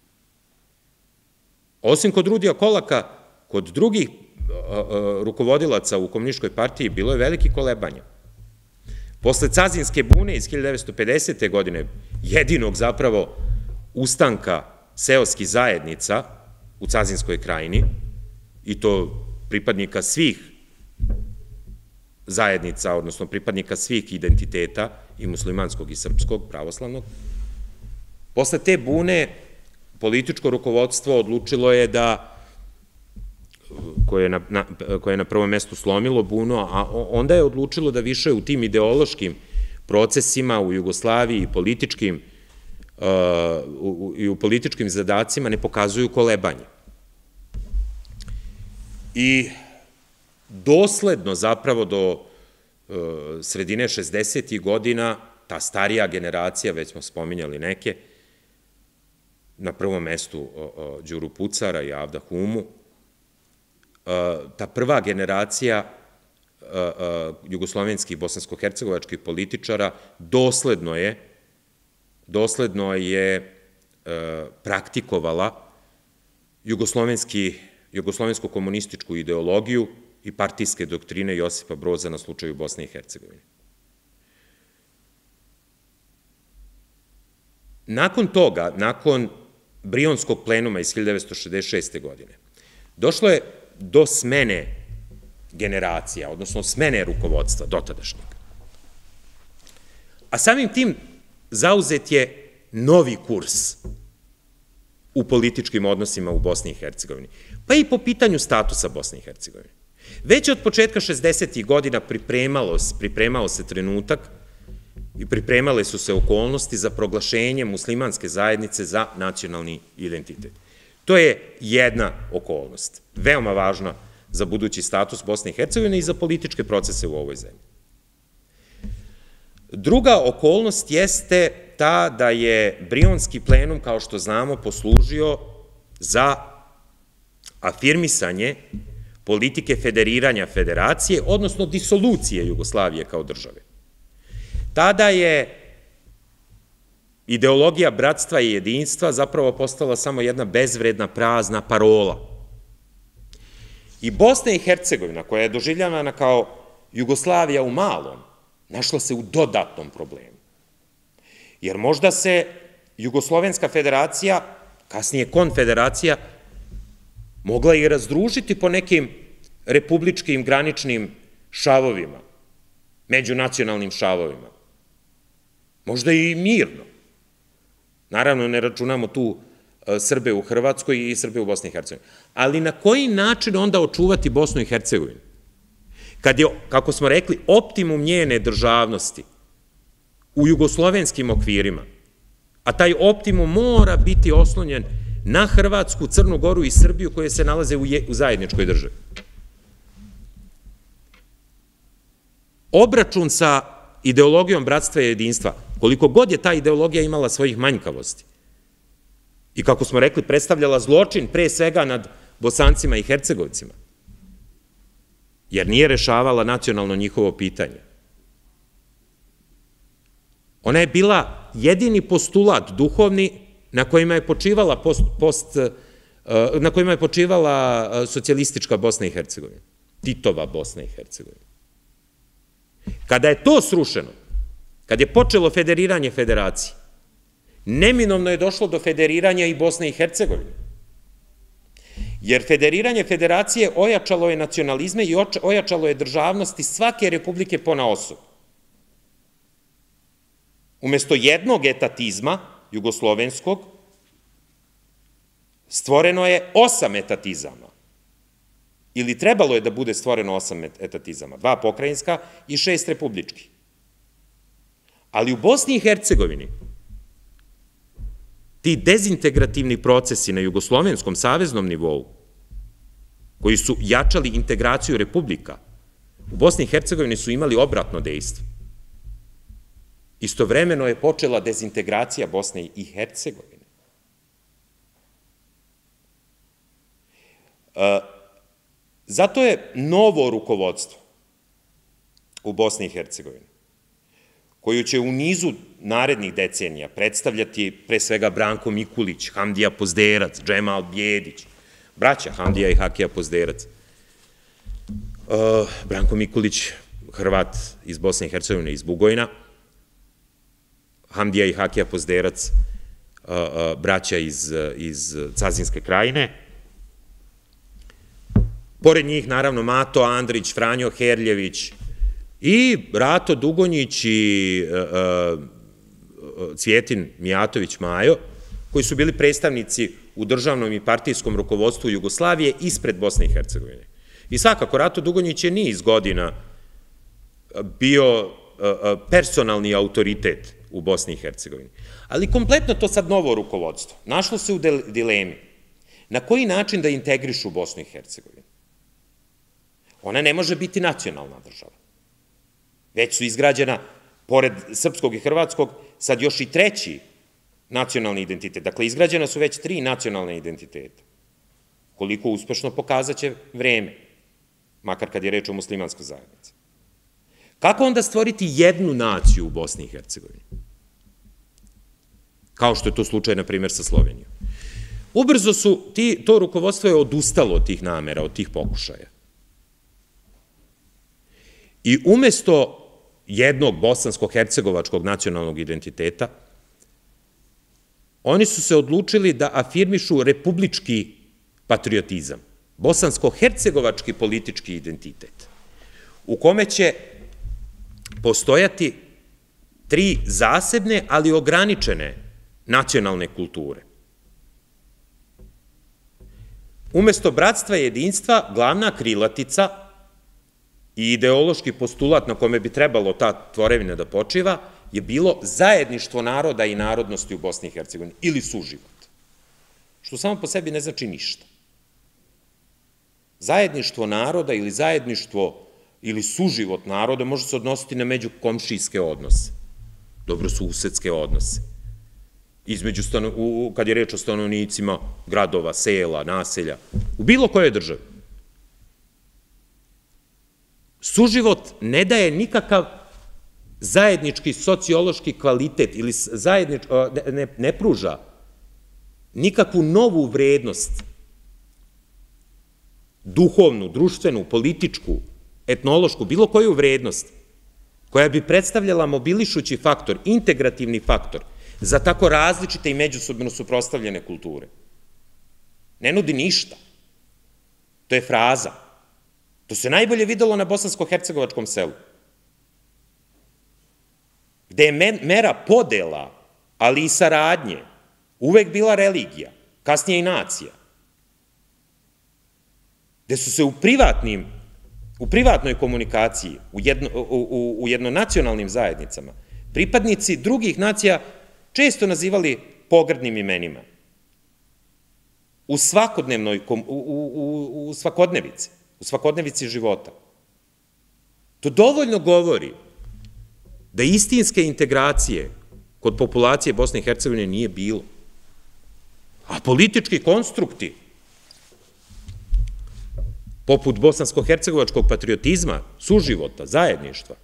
Speaker 1: Osim kod Rudija Kolaka, kod drugih rukovodilaca u Komunističkoj partiji bilo je veliki kolebanja. Posle Cazinske bune iz 1950. godine, jedinog zapravo ustanka seoskih zajednica u Cazinskoj krajini, i to pripadnika svih zajednica, odnosno pripadnika svih identiteta, i muslimanskog i srpskog, pravoslavnog, posle te bune političko rukovodstvo odlučilo je da, koje je na prvom mestu slomilo bunu, a onda je odlučilo da više u tim ideološkim procesima u Jugoslaviji i u političkim zadacima ne pokazuju kolebanje. I dosledno zapravo do sredine 60. godina ta starija generacija, već smo spominjali neke, na prvom mestu Đuru Pucara i Avda Humu, ta prva generacija jugoslovenskih bosansko-hercegovačkih političara dosledno je praktikovala jugoslovensku komunističku ideologiju i partijske doktrine Josipa Broza na slučaju Bosne i Hercegovine. Nakon toga, nakon Brionskog plenuma iz 1966. godine, došlo je do smene generacija, odnosno smene rukovodstva dotadašnjeg. A samim tim zauzet je novi kurs u političkim odnosima u Bosni i Hercegovini, pa i po pitanju statusa Bosne i Hercegovine. Već od početka 60. godina pripremao se trenutak i pripremale su se okolnosti za proglašenje muslimanske zajednice za nacionalni identitet. To je jedna okolnost, veoma važna za budući status Bosne i Hercegovine i za političke procese u ovoj zemlji. Druga okolnost jeste ta da je Brionski plenum, kao što znamo, poslužio za afirmisanje politike federiranja federacije, odnosno disolucije Jugoslavije kao države. Tada je ideologija bratstva i jedinstva zapravo postala samo jedna bezvredna, prazna parola. I Bosna i Hercegovina, koja je doživljavana kao Jugoslavija u malom, našla se u dodatnom problemu. Jer možda se Jugoslovenska federacija, kasnije konfederacija, mogla i razdružiti po nekim republičkim graničnim šavovima, međunacionalnim šavovima. Možda i mirno. Naravno, ne računamo tu Srbe u Hrvatskoj i Srbe u Bosni i Hercegovini. Ali na koji način onda očuvati Bosnu i Hercegovinu? Kad je, kako smo rekli, optimum njene državnosti u jugoslovenskim okvirima, a taj optimum mora biti oslonjen na Hrvatsku, Crnu Goru i Srbiju koje se nalaze u zajedničkoj državi. Obračun sa ideologijom bratstva i jedinstva, koliko god je ta ideologija imala svojih manjkavosti i, kako smo rekli, predstavljala zločin pre svega nad Bosancima i Hercegovcima, jer nije rešavala nacionalno njihovo pitanje. Ona je bila jedini postulat duhovni na kojima je počivala socijalistička Bosna i Hercegovina, Titova Bosna i Hercegovina. Kada je to srušeno, kad je počelo federiranje federacije, neminovno je došlo do federiranja i Bosne i Hercegovine. Jer federiranje federacije ojačalo je nacionalizme i ojačalo je državnosti svake republike ponaosob. Umesto jednog etatizma, jugoslovenskog, stvoreno je 8 etatizama. Ili trebalo je da bude stvoreno 8 etatizama, 2 pokrajinska i 6 republičkih. Ali u Bosni i Hercegovini ti dezintegrativni procesi na jugoslovenskom saveznom nivou, koji su jačali integraciju republika, u Bosni i Hercegovini su imali obratno dejstvo. Istovremeno je počela dezintegracija Bosne i Hercegovine. Zato je novo rukovodstvo u Bosni i Hercegovini, koju će u nizu narednih decenija predstavljati pre svega Branko Mikulić, Hamdija Pozderac, Džemal Bjedić, braća Hamdija i Hakija Pozderac. Branko Mikulić, Hrvat iz Bosne i Hercegovine, iz Bugojna, Hamdija i Hakija Pozderac, braća iz Cazinske krajine. Pored njih, naravno, Mato Andrić, Franjo Herljević i Rato Dugonjić i Cvjetin Mijatović Majo, koji su bili predstavnici u državnom i partijskom rukovodstvu Jugoslavije ispred Bosne i Hercegovine. I svakako, Rato Dugonjić je niz godina bio personalni autoritet u Bosni i Hercegovini. Ali kompletno to sad novo rukovodstvo našlo se u dilemi na koji način da integrišu Bosnu i Hercegovinu. Ona ne može biti nacionalna država. Već su izgrađena, pored srpskog i hrvatskog, sad još i treći nacionalni identitet. Dakle, izgrađena su već 3 nacionalne identiteta. Koliko uspešno pokazat će vreme, makar kad je reč o muslimanskoj zajednici. Kako onda stvoriti jednu naciju u Bosni i Hercegovini? Kao što je to slučaj, na primjer, sa Slovenijom. Ubrzo to rukovodstvo je odustalo od tih namera, od tih pokušaja. I umesto jednog bosansko-hercegovačkog nacionalnog identiteta, oni su se odlučili da afirmišu republički patriotizam, bosansko-hercegovački politički identitet, u kome će postojati 3 zasebne, ali ograničene nacionalne kulture. Umesto bratstva i jedinstva, glavna krilatica i ideološki postulat na kome bi trebalo ta tvorevina da počiva je bilo zajedništvo naroda i narodnosti u Bosni i Hercegovini, ili suživot, što samo po sebi ne znači ništa. Zajedništvo naroda ili zajedništvo ili suživot naroda može se odnositi na međukomšijske odnose, dobrosusedske odnose, kad je reč o stanovnicima gradova, sela, naselja, u bilo kojoj državi. Suživot ne daje nikakav zajednički sociološki kvalitet ili ne pruža nikakvu novu vrednost, duhovnu, društvenu, političku, etnološku, bilo koju vrednost, koja bi predstavljala mobilišući faktor, integrativni faktor za tako različite i međusobno suprotstavljene kulture. Ne nudi ništa. To je fraza. To se najbolje videlo na bosansko-hercegovačkom selu, gde je mera podela, ali i saradnje, uvek bila religija, kasnije i nacija, gde su se u privatnoj komunikaciji, u jednonacionalnim zajednicama, pripadnici drugih nacija često nazivali pogrdnim imenima. u svakodnevici, u svakodnevici života. To dovoljno govori da istinske integracije kod populacije Bosne i Hercegovine nije bilo. A politički konstrukti, poput bosansko-hercegovačkog patriotizma, suživota, zajedništva,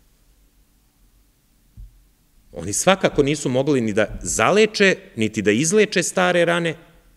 Speaker 1: oni svakako nisu mogli ni da zaleče, niti da izleče stare rane,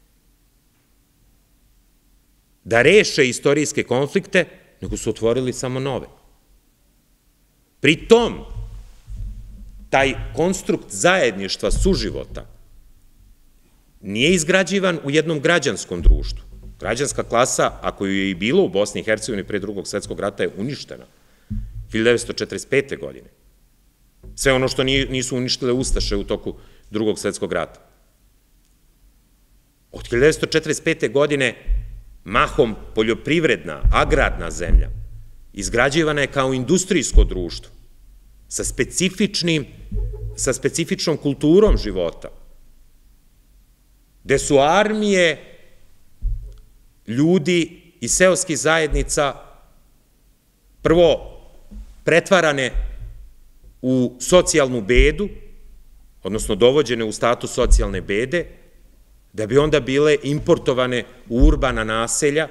Speaker 1: da reše istorijske konflikte, nego su otvorili samo nove. Pri tom, taj konstrukt zajedništva, suživota, nije izgrađivan u jednom građanskom društvu. Građanska klasa, ako ju je i bilo u Bosni i Hercegovini pre Drugog svetskog rata, je uništena 1945. godine. Sve ono što nisu uništile Ustaše u toku Drugog svetskog rata. Od 1945. godine mahom poljoprivredna, agrarna zemlja, izgrađivana je kao industrijsko društvo, sa specifičnom kulturom života, gde su armije ljudi iz seoskih zajednica prvo pretvarane u socijalnu bedu, odnosno dovođene u status socijalne bede, da bi onda bile importovane u urbana naselja,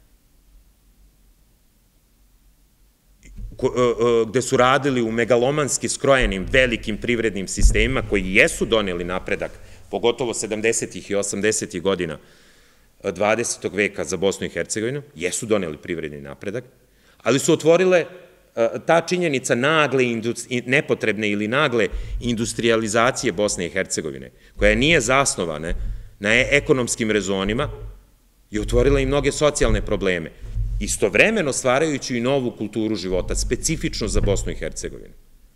Speaker 1: gde su radili u megalomanski skrojenim velikim privrednim sistemima koji jesu doneli napredak, pogotovo 70. i 80. godina 20. veka za Bosnu i Hercegovinu, jesu doneli privredni napredak, ali su otvorile ta činjenica nepotrebne ili nagle industrijalizacije Bosne i Hercegovine, koja nije zasnovana na ekonomskim rezonima, i otvorila i mnoge socijalne probleme, istovremeno stvarajući i novu kulturu života, specifično za Bosnu i Hercegovinu.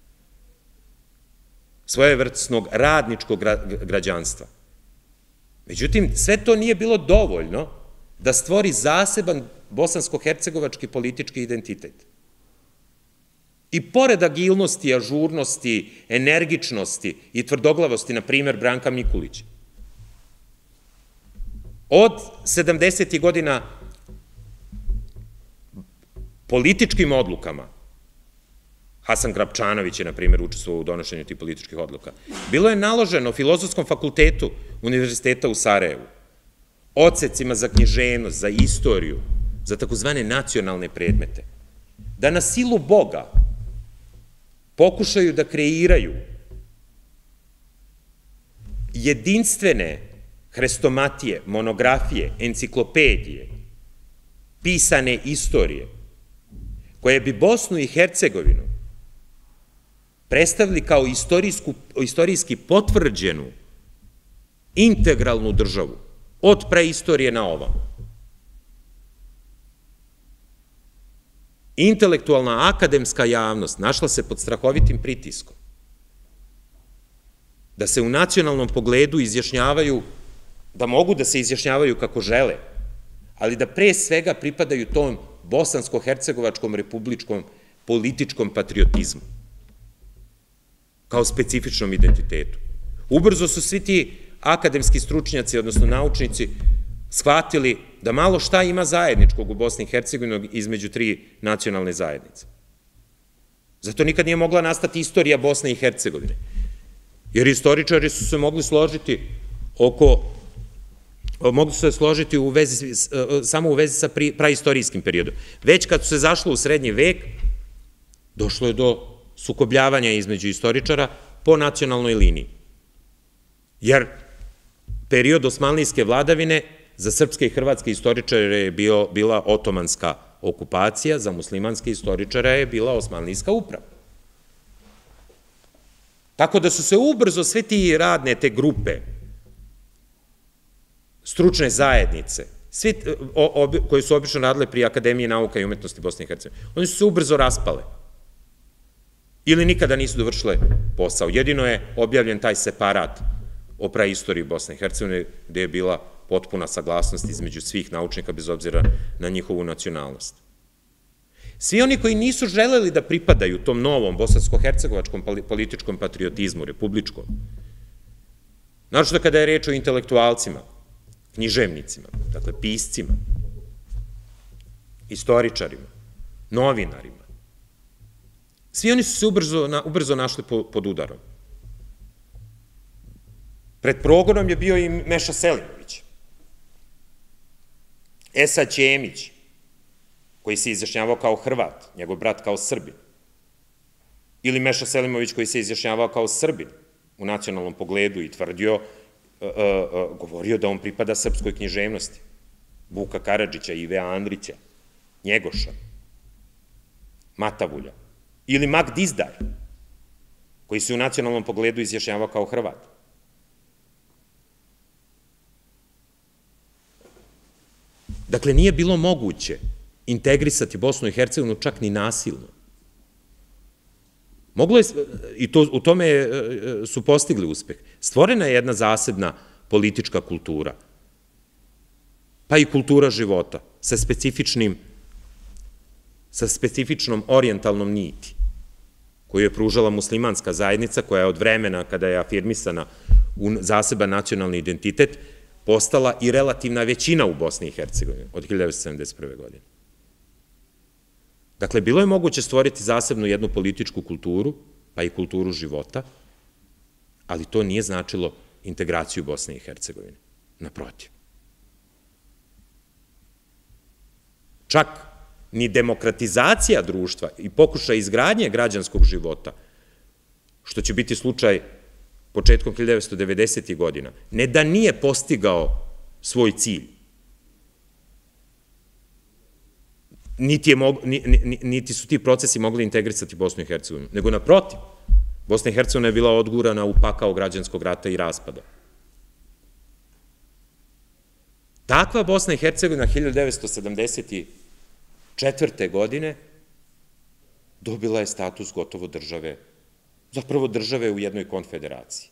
Speaker 1: Svojevrsnog radničkog građanstva. Međutim, sve to nije bilo dovoljno da stvori zaseban bosansko-hercegovački politički identitet. I pored agilnosti, ažurnosti, energičnosti i tvrdoglavosti, na primer, Branka Mikulića, od 70. godina političkim odlukama, Hasan Grapčanović je, na primjer, učestvovao u donošenju tih političkih odluka, bilo je naloženo Filozofskom fakultetu Univerziteta u Sarajevu, odsecima za književnost, za istoriju, za takozvane nacionalne predmete, da na silu Boga pokušaju da kreiraju jedinstvene hrestomatije, monografije, enciklopedije, pisane istorije, koje bi Bosnu i Hercegovinu predstavili kao istorijski potvrđenu integralnu državu, od preistorije na ovamo. Intelektualna akademska javnost našla se pod strahovitim pritiskom da se u nacionalnom pogledu izjašnjavaju, da mogu da se izjašnjavaju kako žele, ali da pre svega pripadaju tom bosansko-hercegovačkom republičkom političkom patriotizmu, kao specifičnom identitetu. Ubrzo su svi ti akademski stručnjaci, odnosno naučnici, shvatili da malo šta ima zajedničkog u Bosni i Hercegovini između tri nacionalne zajednice. Zato nikad nije mogla nastati istorija Bosne i Hercegovine, jer istoričari su se mogli složiti samo u vezi sa praistorijskim periodom. Već kad su se zašlo u srednji vek, došlo je do sukobljavanja između istoričara po nacionalnoj liniji. Jer period osmanlijske vladavine za srpske i hrvatske istoričare je bila otomanska okupacija, za muslimanske istoričare je bila osmanlijska uprava. Tako da su se ubrzo sve ti radne te grupe, stručne zajednice, koje su obično radile pri Akademiji nauka i umetnosti Bosne i Hercegovine, oni su se ubrzo raspale. Ili nikada nisu dovršile posao. Jedino je objavljen taj separat o praistoriji Bosne i Hercegovine, gde je bila potpuna saglasnost između svih naučnika, bez obzira na njihovu nacionalnost. Svi oni koji nisu želeli da pripadaju tom novom bosansko-hercegovačkom političkom patriotizmu, republičkom, naročito kada je reč o intelektualcima, književnicima, dakle piscima, istoričarima, novinarima. Svi oni su se ubrzo našli pod udarom. Pred progonom je bio i Meša Selimović, Esad Ćemić, koji se izjašnjavao kao Hrvat, njegov brat kao Srbin, ili Meša Selimović koji se izjašnjavao kao Srbin u nacionalnom pogledu i tvrdio, govorio da on pripada srpskoj književnosti, Vuka Karadžića, Ive Andrića, Njegoša, Matavulja, ili Mak Dizdar, koji se u nacionalnom pogledu izjašnjavao kao Hrvat. Dakle, nije bilo moguće integrisati Bosnu i Hercegovinu čak ni nasilno. Moglo je, i u tome su postigli uspeh, stvorena je jedna zasebna politička kultura, pa i kultura života, sa specifičnom orijentalnom niti, koju je pružala muslimanska zajednica, koja je od vremena kada je afirmisana u zaseban nacionalni identitet, postala i relativna većina u Bosni i Hercegovini od 1971. godine. Dakle, bilo je moguće stvoriti zasebnu jednu političku kulturu, pa i kulturu života, ali to nije značilo integraciju Bosne i Hercegovine. Naprotiv. Čak ni demokratizacija društva i pokušaj izgradnje građanskog života, što će biti slučaj početkom 1990. godina, ne da nije postigao svoj cilj, niti su ti procesi mogli integrisati Bosnu i Hercegovinu, nego naprotiv, Bosna i Hercegovina je bila odgurana u pakao građanskog rata i raspada. Takva Bosna i Hercegovina 1974. godine dobila je status gotovo države, zapravo države u jednoj konfederaciji.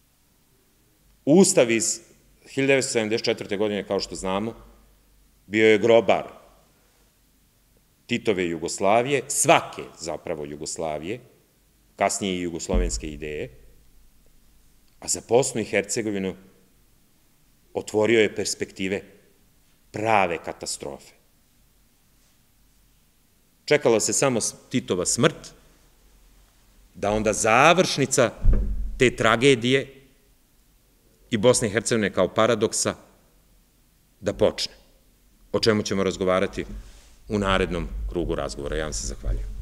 Speaker 1: Ustav iz 1974. godine, kao što znamo, bio je grobar Titove Jugoslavije, svake zapravo Jugoslavije, kasnije i jugoslovenske ideje, a za Bosnu i Hercegovinu otvorio je perspektive prave katastrofe. Čekala se samo Titova smrt, da onda završnica te tragedije i Bosne i Hercegovine kao paradoksa da počne, o čemu ćemo razgovarati u narednom krugu razgovora. Ja vam se zahvaljujem.